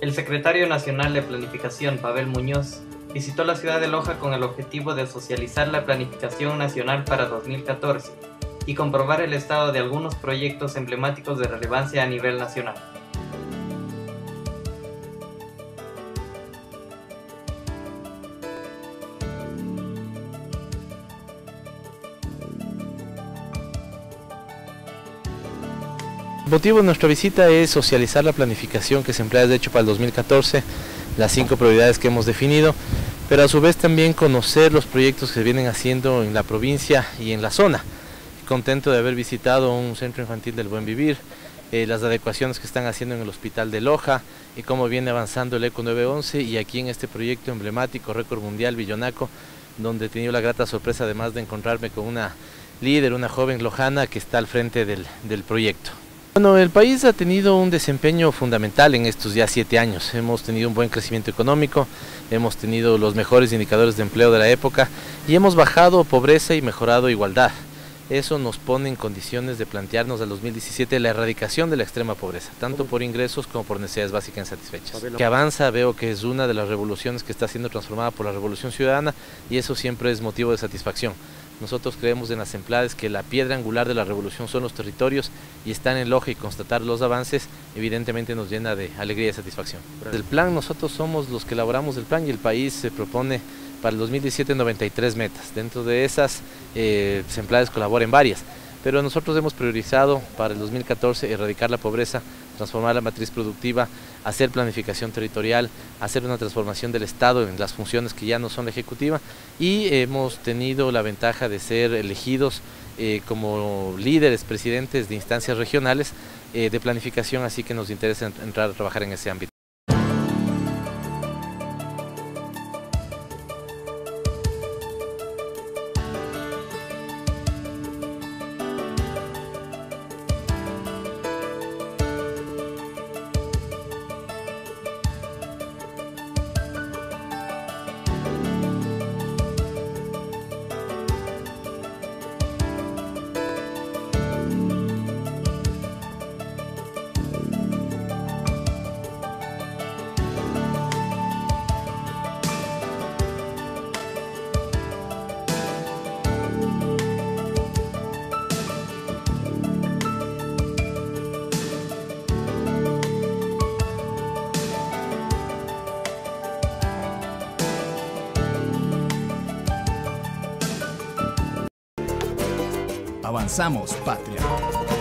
El secretario nacional de Planificación, Pavel Muñoz, visitó la ciudad de Loja con el objetivo de socializar la planificación nacional para 2014 y comprobar el estado de algunos proyectos emblemáticos de relevancia a nivel nacional. El motivo de nuestra visita es socializar la planificación que se emplea de hecho para el 2014, las 5 prioridades que hemos definido, pero a su vez también conocer los proyectos que se vienen haciendo en la provincia y en la zona. Contento de haber visitado un centro infantil del Buen Vivir, las adecuaciones que están haciendo en el hospital de Loja y cómo viene avanzando el ECO 911 y aquí en este proyecto emblemático, récord mundial Villonaco, donde he tenido la grata sorpresa además de encontrarme con una líder, una joven lojana que está al frente del proyecto. Bueno, el país ha tenido un desempeño fundamental en estos ya 7 años. Hemos tenido un buen crecimiento económico, hemos tenido los mejores indicadores de empleo de la época y hemos bajado pobreza y mejorado igualdad. Eso nos pone en condiciones de plantearnos al 2017 la erradicación de la extrema pobreza, tanto por ingresos como por necesidades básicas insatisfechas. Que avanza, veo que es una de las revoluciones que está siendo transformada por la Revolución Ciudadana y eso siempre es motivo de satisfacción. Nosotros creemos en las Emplades que la piedra angular de la revolución son los territorios y estar en Loja y constatar los avances evidentemente nos llena de alegría y satisfacción. Del plan, nosotros somos los que elaboramos el plan y el país se propone para el 2017 93 metas. Dentro de esas, Emplades colabora en varias, pero nosotros hemos priorizado para el 2014 erradicar la pobreza, transformar la matriz productiva, hacer planificación territorial, hacer una transformación del Estado en las funciones que ya no son la ejecutiva y hemos tenido la ventaja de ser elegidos como líderes, presidentes de instancias regionales de planificación, así que nos interesa entrar a trabajar en ese ámbito. Avanzamos, patria.